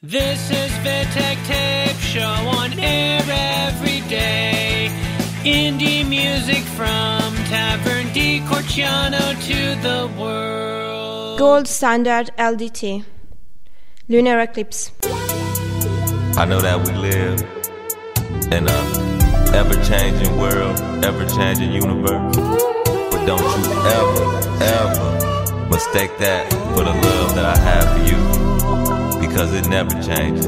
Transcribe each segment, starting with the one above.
This is Vitek Tape Show on air every day. Indie music from Tavern di Corciano to the world. Gold Standard LDT. Lunar Eclipse. I know that we live in a ever-changing world, ever-changing universe. But don't you ever mistake that for the love that I have for you, because it never changes.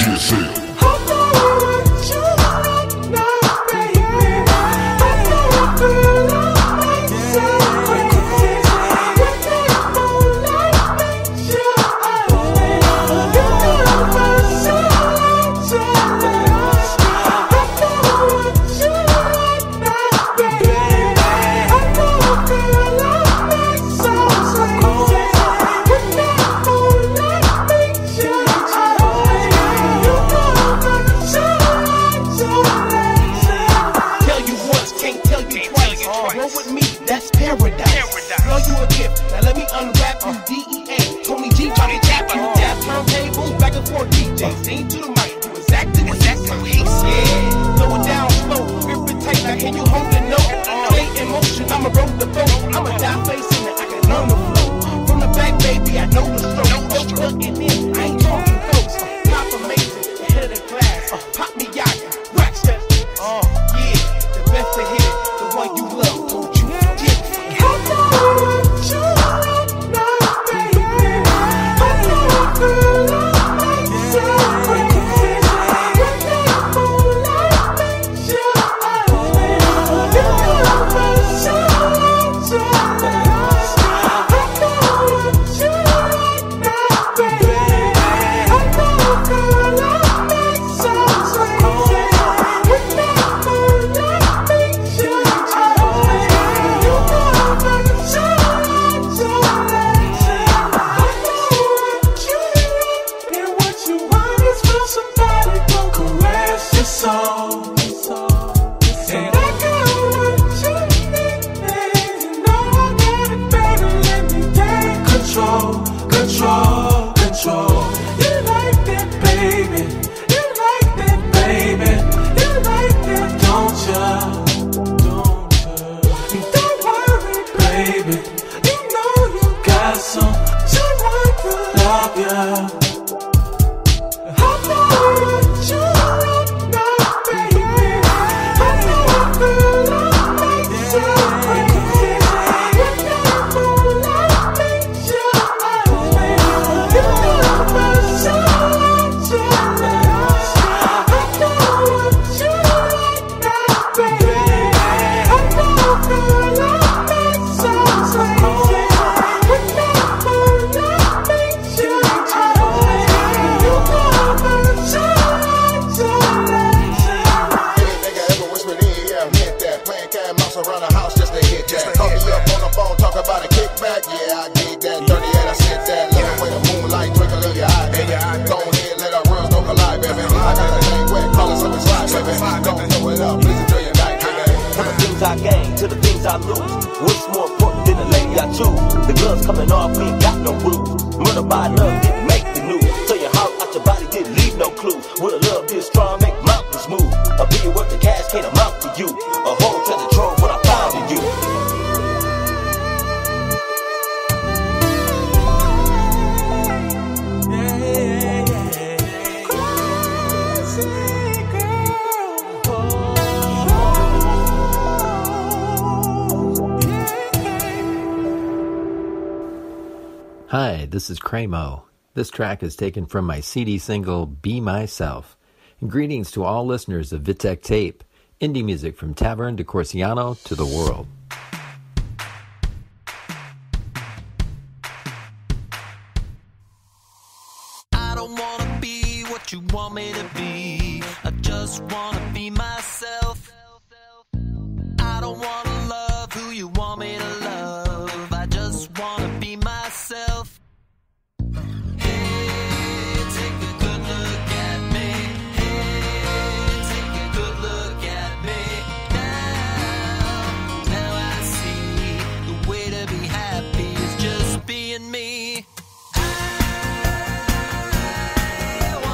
Hi, this is Cramo. This track is taken from my CD single, Be Myself. And greetings to all listeners of Vitek Tape, indie music from Tavern di Corciano to the world. I don't want to be what you want me to be. I just want to be myself. I don't want to love who you want me to love. I just want to be myself. Being me.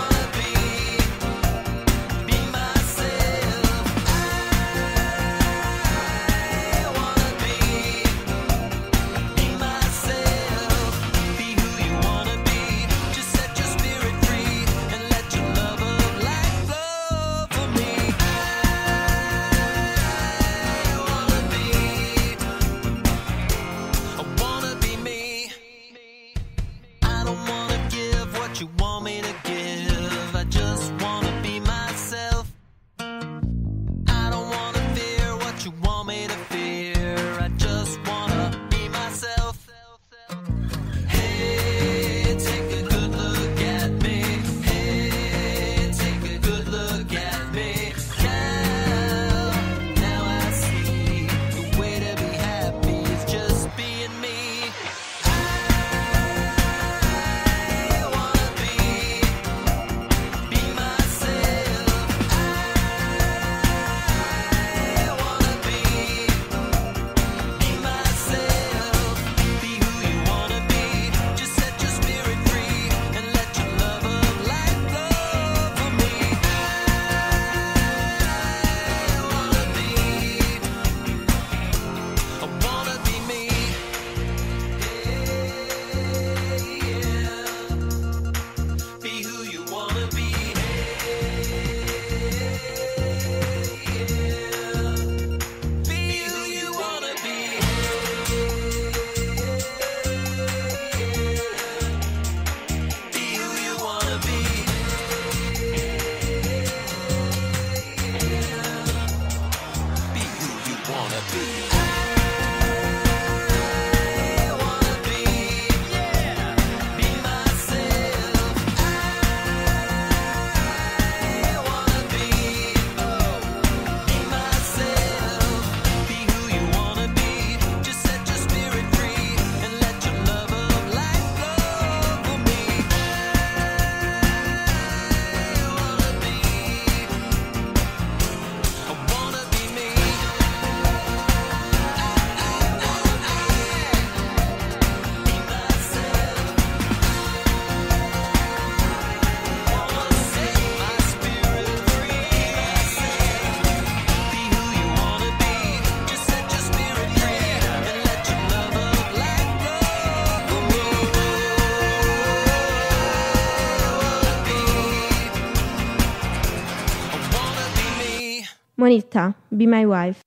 Monita, Be My Wife.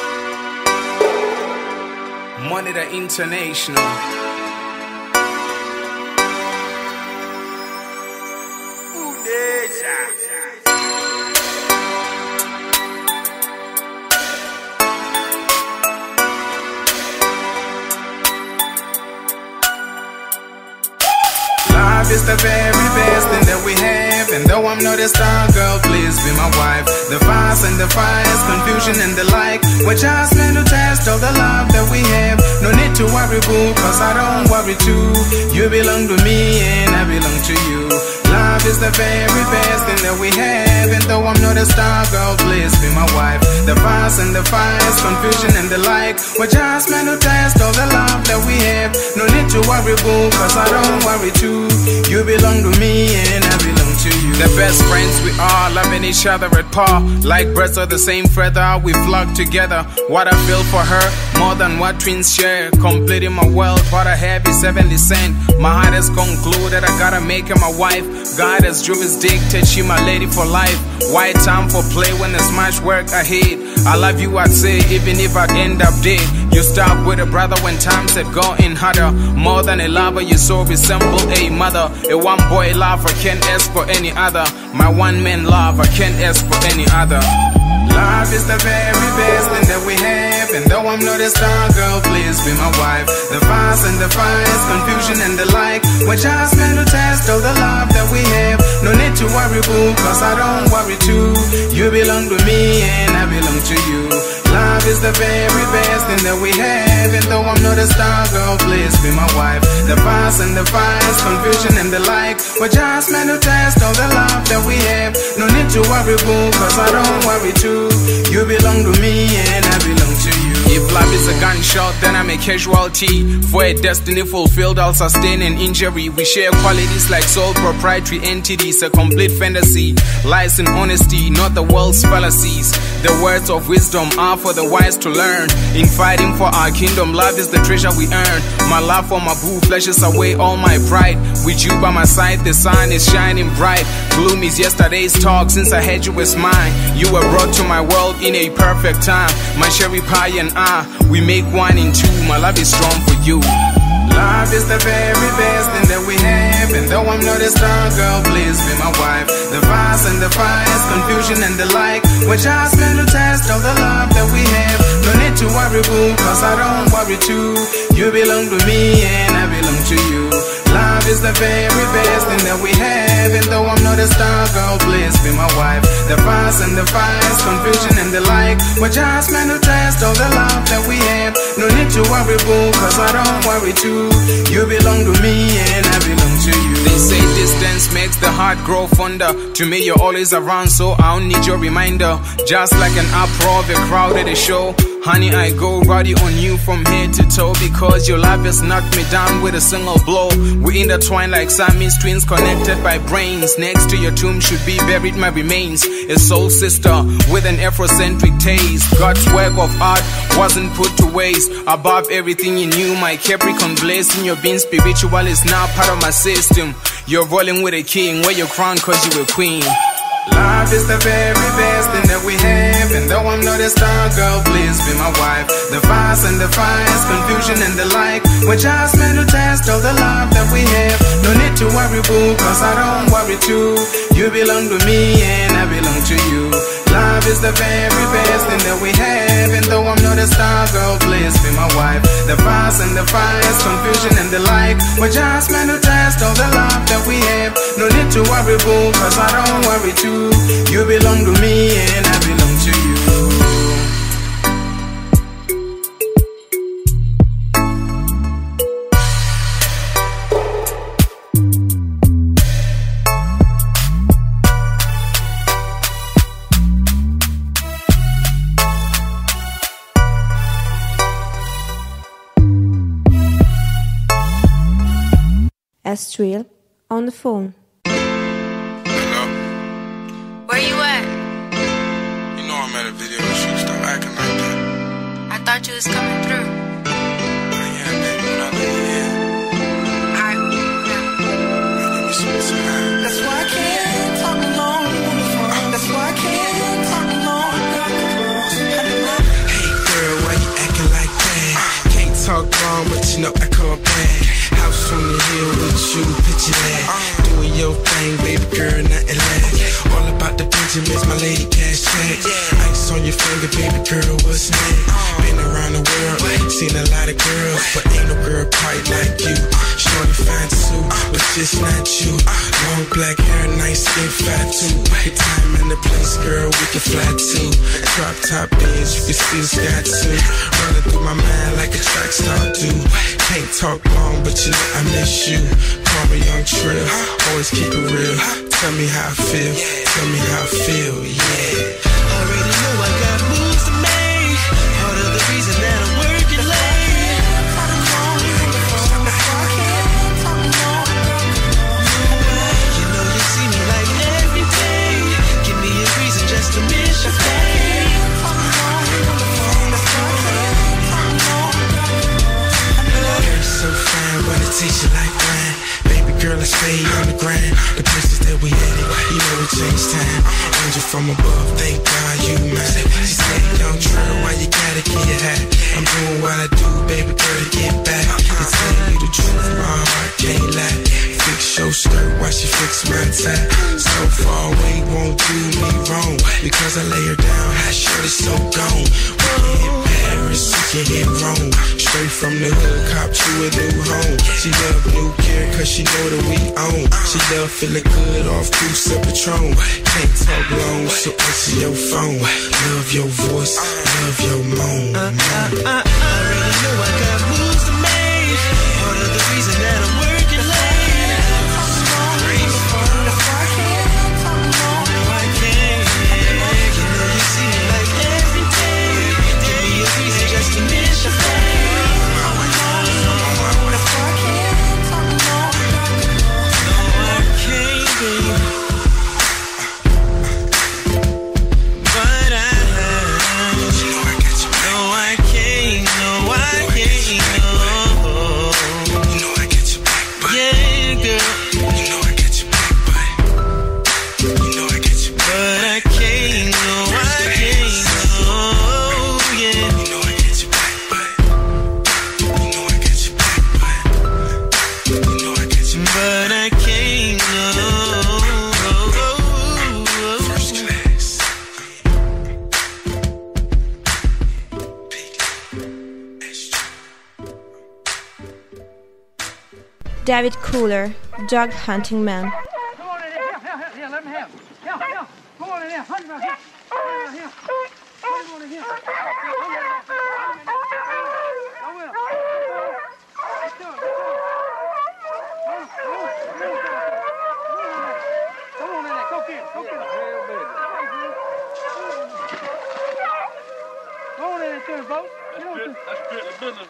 Monita International. Love is the very best thing that we have, and though I'm not a star, girl, please be my wife. The fuss and the fires, confusion and the like, we're just meant to test all the love that we have. No need to worry, boo, cause I don't worry too. You belong to me and I belong to you. Love is the very best thing that we have, and though I'm not a star, girl, please be my wife. The fuss and the fires, confusion and the like, we're just meant to test all the love that we have. No need to worry, boo, cause I don't worry too. You belong to me and I belong to you. The best friends we are, loving each other at par. Like birds of the same feather, we flock together. What I feel for her, more than what twins share. Completing my world, what I have is heavenly sent. My heart has concluded, I gotta make her my wife. God has jurisdicted, she my lady for life. Why time for play when there's much work ahead? I love you, I'd say, even if I'd end up dead. You stop with a brother when times had gotten harder. More than a lover, you so resemble a mother. A one boy love, I can't ask for any other. My one man love, I can't ask for any other. Love is the very best thing that we have, and though I'm not a star, girl, please be my wife. The fuss and the fires, confusion and the like, we're just meant to test all the love that we have. No need to worry, boo, cause I don't worry too. You belong to me and I belong to you. Love is the very best thing that we have, and though I'm not a star, girl, please be my wife. The fuss and the fires, confusion and the like, we're just meant to test all the love that we have. No need to worry, boo, cause I don't worry too. You belong to me and I belong to you. If love is a gunshot, then I'm a casualty. For a destiny fulfilled, I'll sustain an injury. We share qualities like sole proprietary entities, a complete fantasy. Lies and honesty, not the world's fallacies. The words of wisdom are for the wise to learn. In fighting for our kingdom, love is the treasure we earn. My love for my boo flushes away all my pride. With you by my side, the sun is shining bright. Gloom is yesterday's talk, since I had you as mine. You were brought to my world in a perfect time. My cherry pie and I, we make one in two. My love is strong for you. Love is the very best thing that we have, and though I'm not a star, girl, please be my wife. The fuss and the fires, confusion and the like, we're just meant to test all the love that we have. No need to worry, boo, cause I don't worry too. You belong to me and I belong to you. Love is the very best thing that we have, and though I'm not a star, girl, please be my wife. The fuss and the fires, confusion and the like, we're just meant to test all the love that we have. No need to worry, boo, cause I don't worry too. You belong to me and I belong to you. They say distance makes the heart grow fonder. To me you're always around, so I don't need your reminder. Just like an uproar of a crowd at a show, honey, I go rowdy on you from head to toe, because your love has knocked me down with a single blow. We intertwine like Siamese twins connected by brains. Next to your tomb should be buried my remains. A soul sister with an Afrocentric taste. God's work of art wasn't put to waste. Above everything in you, my Capricorn blessing. Your being spiritual is now part of my system. You're rolling with a king, wear your crown cause you a queen. Love is the very best thing that we have, and though I'm not a star, girl, please be my wife. The fuss and the fires, confusion and the like, we're just meant to test all the love that we have. No need to worry, boo, cause I don't worry too. You belong to me and I belong to you. Love is the very best thing that we have, and though I'm not a star, girl, please be my wife. The fuss and the fires, confusion and the like, we're just meant to test all the love that we have. No need to worry, boo, cause I don't worry too. You belong to me and I belong to you. Astriel on the phone. Hello? Where you at? You know I'm at a video shoot, stop acting like that. I thought you was coming through. Yeah, baby, when I leave here. Alright, Man, give me some time. That's why I can't talk alone on the phone. That's why I can't talk alone. at last. All about the Benjamins, my lady cash check. Ice on your finger, baby girl, what's next? Been around the world, seen a lot of girls, but ain't no girl quite like you. Shorty fine too, but just not you. Long black hair, nice skin, fat too. The time and the place, girl, we can fly too. Drop top bands, you can see the sky too. Running through my mind like a track star do. Can't talk long, but you know I miss you. Call me Young Trill, always keep it real. Tell me how I feel, tell me how I feel, yeah. Already know I got moves to make. Part of the reason that I'm working late. You know you see me like every day. Give me a reason just to miss your face. You're so fine, wanna taste you like wine. Baby girl, I stay on the grind. The places that we headed, you know it changed time. Angel from above, thank God you mine. She said, Young Trill, why you gotta get your hat? I'm doing what I do, baby girl, to get back. And tell you the truth, my heart can't lie. Fix your skirt while she fix my tie. So far away, won't do me wrong. Because I lay her down, hot shirt is so gone. We can hit Paris, we can hit Rome. Straight from the hood, cop to a new home. She love new gear, cause she know that we own. She love feeling good off Goose and Patron. Can't talk long, so answer your phone. Love your voice, love your moan. I already know I got moves to make. Part of the reason that I'm working late. David Cooler, Dog Hunting Man. Come on in here, here, let me have. Here. Come on in here, hunt him out here. Here. Put him on in here. I will. Let's do it. Come on in there, go get him. Go on in there, to him, folks. That's strictly business,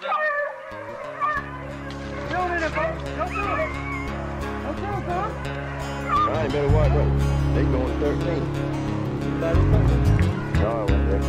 Get on in there, folks. Don't do it. Don't do it, son. All right, better watch out. They going 13. No, I went there.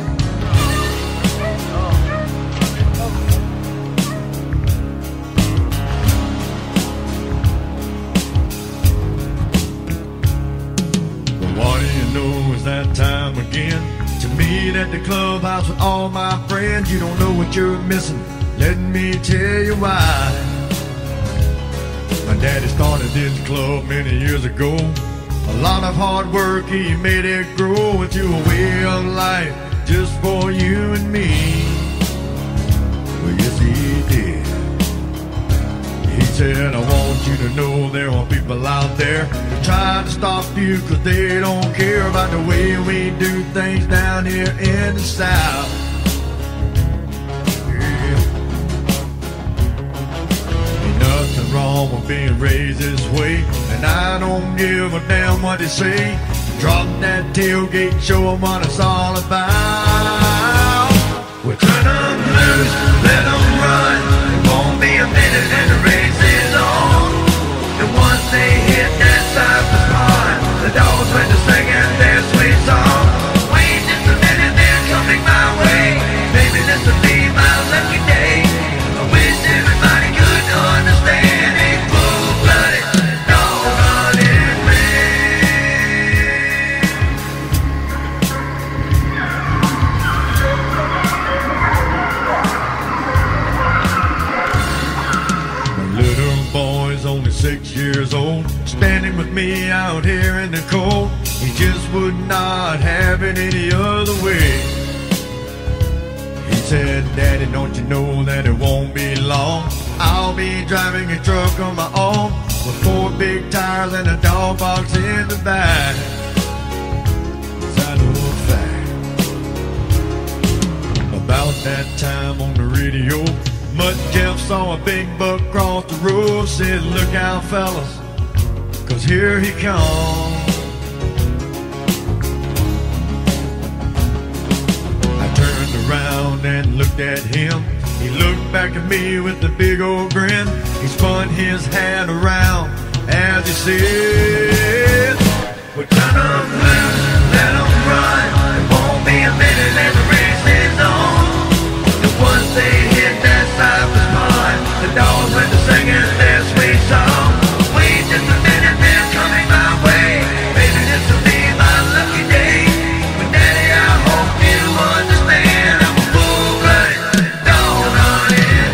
But what do you know, it's that time again to meet at the clubhouse with all my friends. You don't know what you're missing. Let me tell you why. My daddy started this club many years ago. A lot of hard work, he made it grow into a way of life just for you and me. Well, yes, he did. He said, I want you to know there are people out there that try to stop you because they don't care about the way we do things down here in the South. Nothing wrong with being raised this way, and I don't give a damn what they say. Drop that tailgate, show them what it's all about. We'll turn them loose, let them run. It won't be a minute and the race is on. And once they hit that Cypress Pond, the dogs went to singing their sweet song. Wait just a minute, they're coming my way. Maybe this will be my lucky day. I wish everybody could understand a full-blooded dog hunting He just would not have it any other way. He said, Daddy, don't you know that it won't be long? I'll be driving a truck on my own with 4 big tires and a dog box in the back. About that time on the radio, Mutt Jeff saw a big buck cross the road. Said, look out, fellas, 'cause here he comes. I turned around and looked at him. He looked back at me with a big old grin. He spun his hat around as he said, well, turn them loose, let them run. It won't be a minute and the race is on. Once they hit that cypress pond, the dogs went to singing their sweet song. Wait just a minute, they're coming my way. Maybe this will be my lucky day. But Daddy, I hope you understand, I'm a full-blooded dog-hunting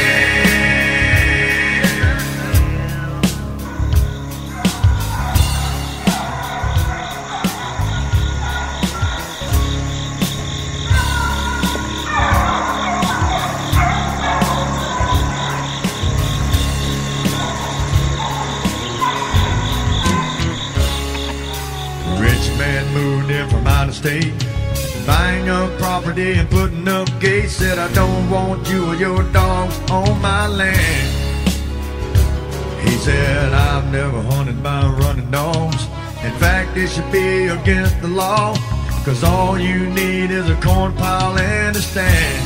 state, buying up property and putting up gates. Said, I don't want you or your dogs on my land. He said, I've never hunted by running dogs. In fact, it should be against the law, 'cause all you need is a corn pile and a stand.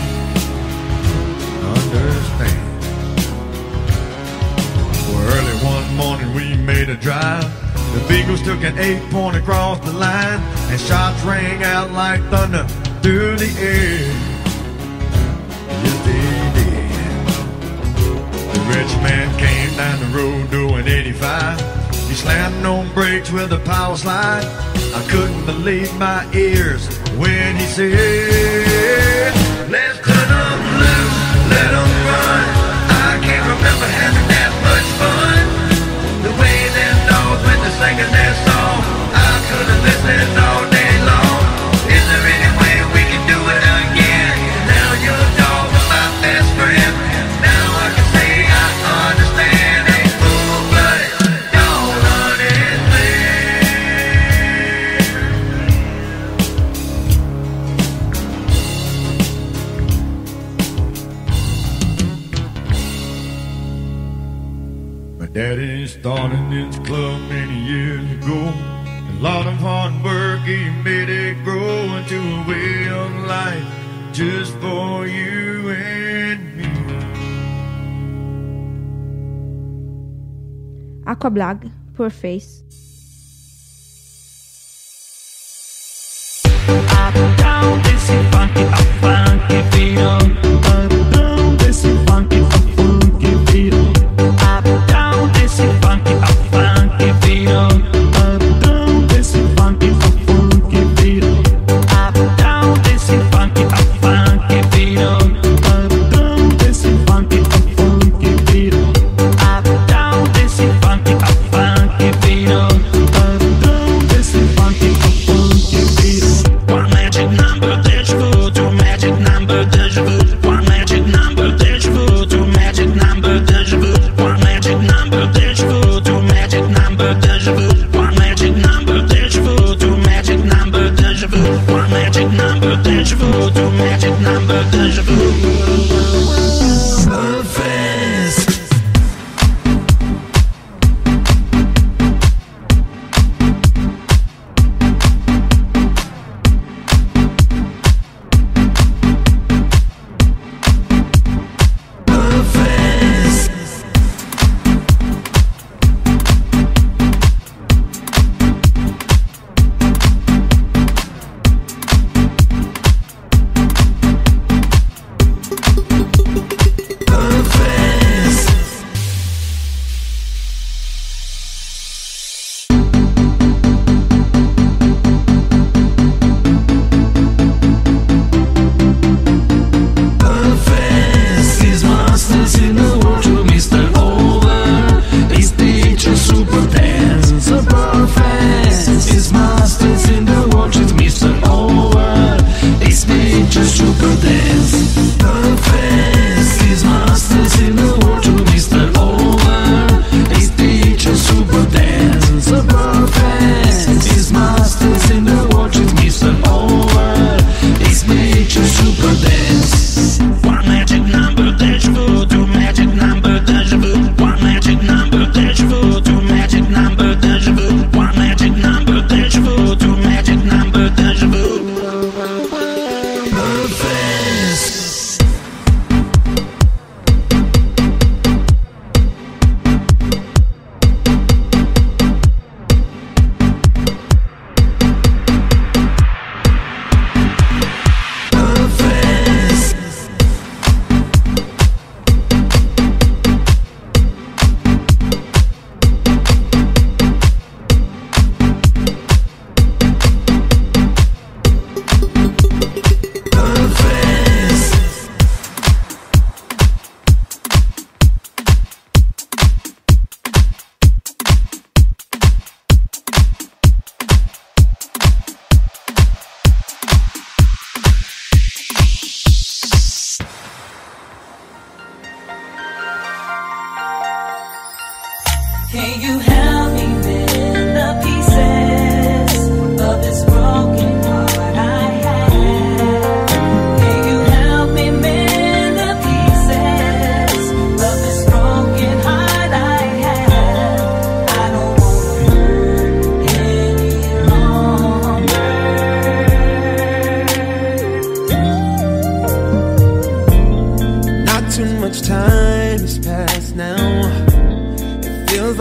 Understand. Well, early one morning we made a drive. The Beagles took an 8-point across the line, and shots rang out like thunder through the air. Yes, they did. The rich man came down the road doing 85. He slammed on brakes with a power slide. I couldn't believe my ears when he said, let's cut them loose, let them run. I can't remember having that much fun. The way them dogs went to singing their song, I could have listened all day long. Is there any way we can do it again? Now your dog is my best friend. Now I can say I understand a full-blooded dog-hunting man. My daddy started this club many years ago. A lot of hard work, he made it grow into a way of life just for you and me. Aquablag, Poor Face. Up, down, this is funky, up, funky, beat on. Up, down, this is funky, up, funky, beat on. Up, down, this is funky, up, funky, beat on. Up, down, this is funky, up, funky, beat on. Up, down, this is funky, up, funky, beat on. Up, down, this is funky, up, funky, beat on. Up, down, this is funky, up, funky, beat on.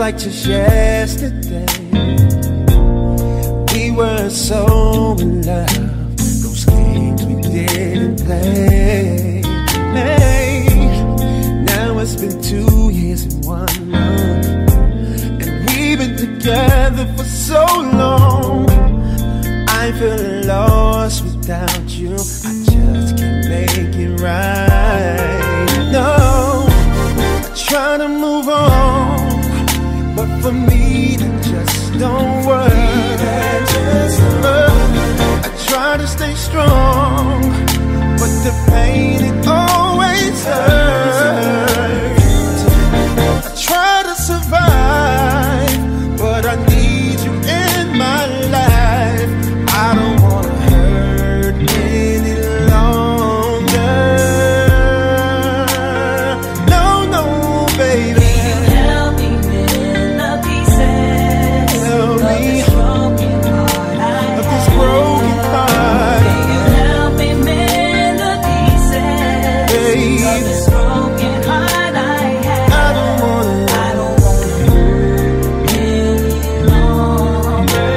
like just yesterday. We were so in love, those games we didn't play. Hey, now it's been 2 years and 1 month, and we've been together for so long. I feel lost without you, I just can't make it right. No, I try to move on, but for me that just don't work. I try to stay strong, but the pain, it always hurts. I try to survive, but I need you in my life. I don't wanna hurt any longer. No, no, baby. Can you help me mend the pieces Help of me. this broken heart I Of this have? broken heart. Can you help me mend the pieces of this broken heart I have? I don't wanna hurt any longer.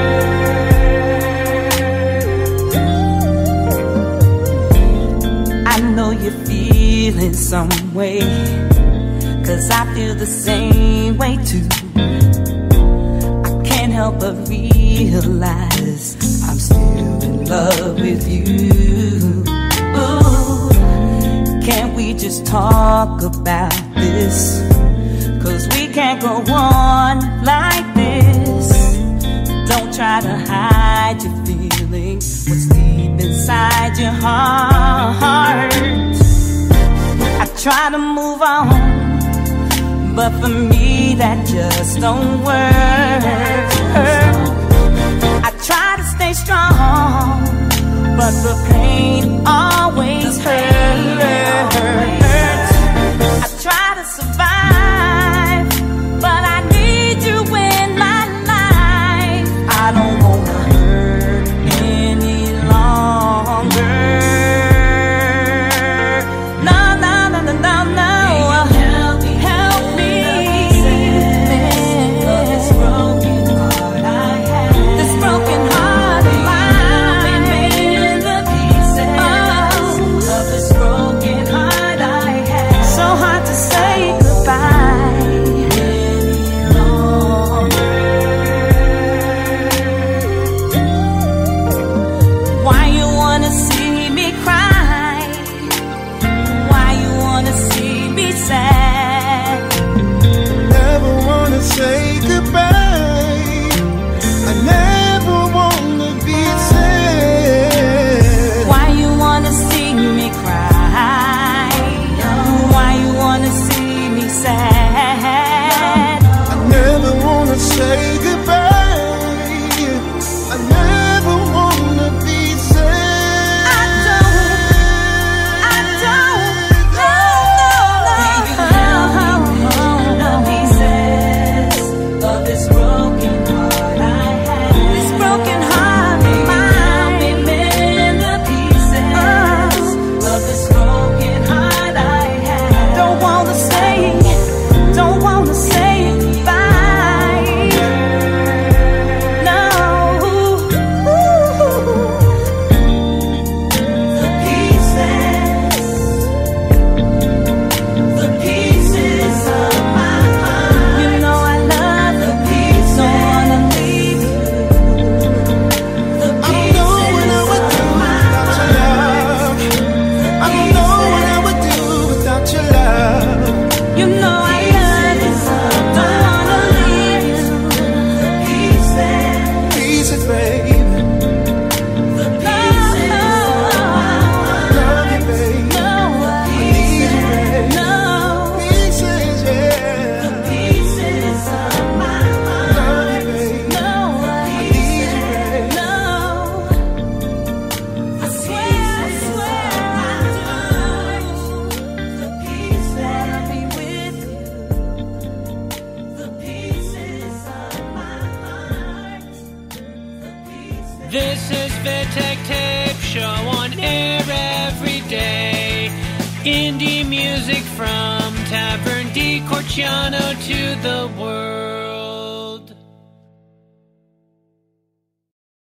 I know you're feeling some way, 'cause I feel the same way too. I can't help but realize I'm still in love with you. Ooh, can't we just talk about this? 'Cause we can't go on like this. Don't try to hide your feelings, what's deep inside your heart. I try to move on, but for me that just don't work. I try to stay strong, but the pain always hurts. I try to survive, but I need you in my life. I don't wanna hurt any longer. No, no, no, no, no, no. Help me mend this broken heart I have. This broken heart of mine. Mend the pieces of this broken heart I have. So hard to say goodbye any longer. Why you wanna see me cry? Why you wanna see me sad? Never wanna say goodbye. I never wanna be sad. Why you wanna see me cry? Why you wanna see me sad? I never wanna say goodbye. I never wanna be sad. I don't, no, no, no. The pieces of this broken heart I have. This broken heart of mine. Mend the pieces of this broken heart I have. Don't wanna say goodbye. No. The pieces of my heart. You know I love the pieces. Don't wanna leave you. The pieces of my heart. I don't know what I would do without your love. You know I love you. Don't wanna leave you. The pieces. Pieces, baby. The pieces of my heart. Love you, baby. No, I need you, baby. no. Pieces, yeah. The pieces of my heart. Love you, baby. No, I need you, baby. no. I swear I do. The pieces I'll be with you. The pieces of my heart. The pieces. This is Vitek Tape Show on air every day. Indie music from Tavern di Corciano to the world.